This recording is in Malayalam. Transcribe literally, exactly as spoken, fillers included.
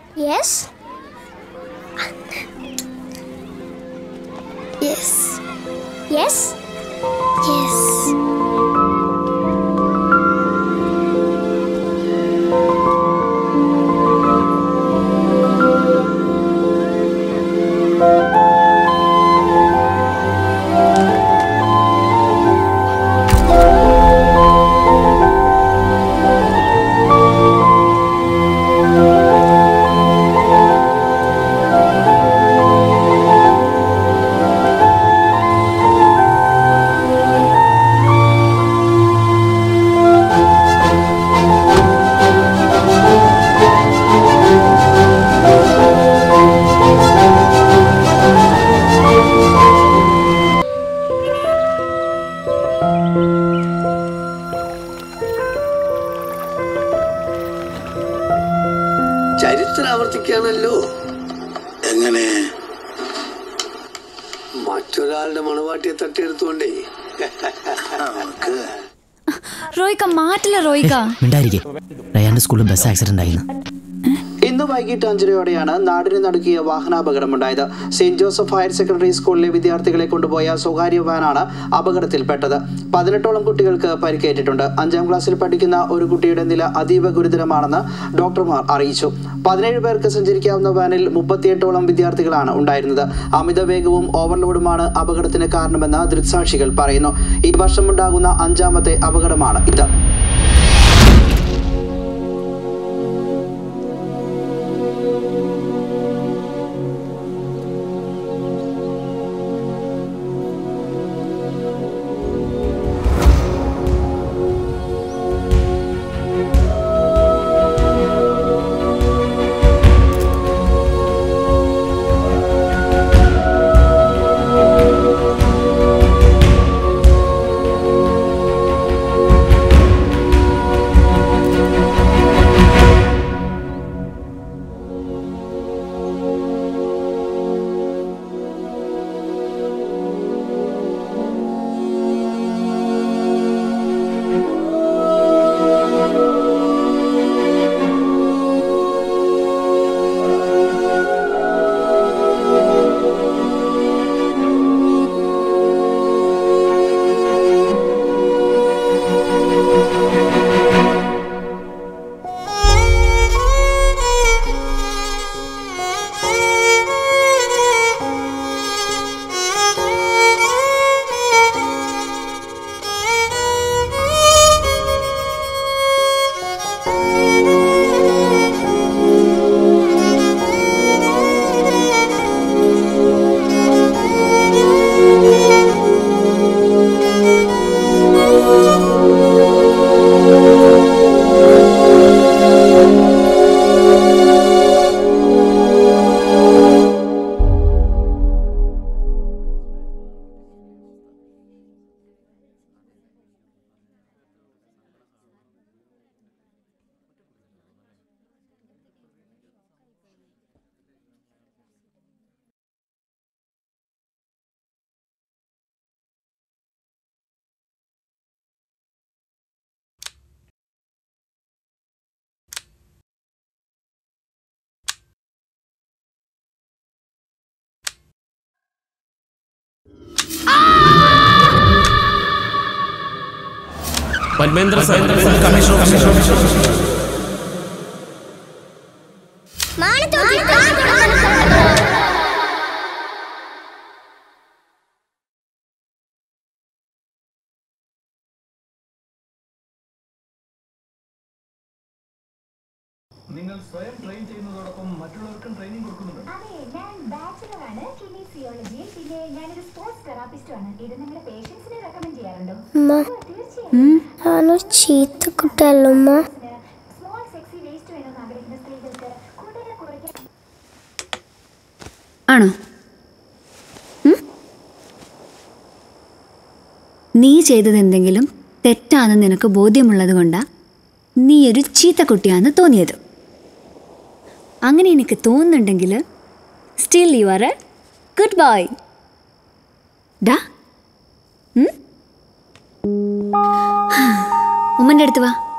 Yes. Yes. Yes. Yes. ചരിത്രം ആവർത്തിക്കാണല്ലോ. എങ്ങനെ? മറ്റൊരാളുടെ മണവാട്ടിയെ തട്ടിയെടുത്തോണ്ടേ. റോയിക്ക മാറ്റില്ല റോയിക്ക. മിണ്ടായിരിക്കെ. റയാന്റെ സ്കൂളിൽ ബസ് ആക്സിഡന്റ് ആയിരുന്നു. ഇന്ന് വൈകിട്ട് അഞ്ചരയോടെയാണ് നാടിനെ നടുക്കിയ വാഹനാപകടമുണ്ടായത്. സെന്റ് ജോസഫ് ഹയർ സെക്കൻഡറി സ്കൂളിലെ വിദ്യാർത്ഥികളെ കൊണ്ടുപോയ സ്വകാര്യ വാനാണ് അപകടത്തിൽപ്പെട്ടത്. പതിനെട്ടോളം കുട്ടികൾക്ക് പരിക്കേറ്റിട്ടുണ്ട്. അഞ്ചാം ക്ലാസ്സിൽ പഠിക്കുന്ന ഒരു കുട്ടിയുടെ നില അതീവ ഗുരുതരമാണെന്ന് ഡോക്ടർമാർ അറിയിച്ചു. പതിനേഴ് പേർക്ക് സഞ്ചരിക്കാവുന്ന വാനിൽ മുപ്പത്തിയെട്ടോളം വിദ്യാർത്ഥികളാണ് ഉണ്ടായിരുന്നത്. അമിത വേഗവും ഓവർലോഡുമാണ് അപകടത്തിന് കാരണമെന്ന് ദൃക്സാക്ഷികൾ പറയുന്നു. ഈ വർഷമുണ്ടാകുന്ന അഞ്ചാമത്തെ അപകടമാണ് ഇത്. Padmendra sir, Commissioner, Commissioner. നിങ്ങൾ സ്വയം ട്രെയിൻ ചെയ്യുന്നതോടൊപ്പം മറ്റുള്ളവർക്കും ട്രെയിനിങ് കൊടുക്കുന്നുണ്ട്. അതെ, ഞാൻ ബാച്ചിലർ ആണ് കിനീസിയോളജിയിൽ. പിന്നെ ഞാനൊരു സ്പോർട്സ് തെറാപ്പിസ്റ്റും ആണ്. ഇത് നിങ്ങളുടെ പേഷ്യൻസിനെ റെക്കമെൻഡ് ചെയ്യാറുണ്ടോ? തീർച്ചയായും. ചീത്ത കുട്ടിയല്ലുമ്മ. സ്മോൾ സെക്സി വേസ്റ്റ് വേണമെന്ന് ആഗ്രഹിക്കുന്ന സ്ത്രീകൾക്ക് കൂടുതൽ കുറയ്ക്കാൻ ആണോ? നീ ചെയ്തത് എന്തെങ്കിലും തെറ്റാണെന്ന് നിനക്ക് ബോധ്യമുള്ളത് കൊണ്ടാ നീ ഒരു ചീത്ത കുട്ടിയാണെന്ന് തോന്നിയത്. അങ്ങനെ എനിക്ക് തോന്നുന്നുണ്ടെങ്കിൽ still you are a good boy. ഡാ ഉമ്മൻ്റെ അടുത്ത് വാ.